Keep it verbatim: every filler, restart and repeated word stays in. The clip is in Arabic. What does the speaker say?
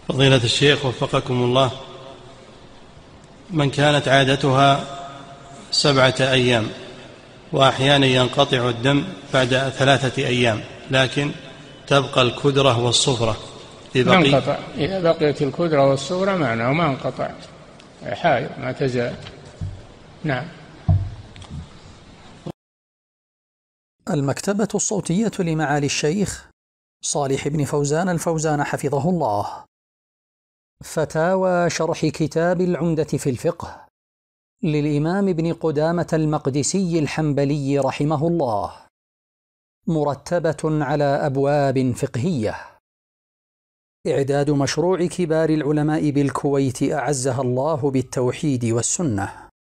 فضيلة الشيخ وفقكم الله، من كانت عادتها سبعة أيام وأحيانا ينقطع الدم بعد ثلاثة أيام لكن تبقى الكدرة والصفرة في بقي انقطع. إذا بقيت الكدرة والصفرة معناه ما انقطع، حائض ما تزال. نعم. المكتبة الصوتية لمعالي الشيخ صالح بن فوزان الفوزان حفظه الله. فتاوى شرح كتاب العمدة في الفقه للإمام ابن قدامة المقدسي الحنبلي رحمه الله، مرتبة على أبواب فقهية. إعداد مشروع كبار العلماء بالكويت أعزها الله بالتوحيد والسنة.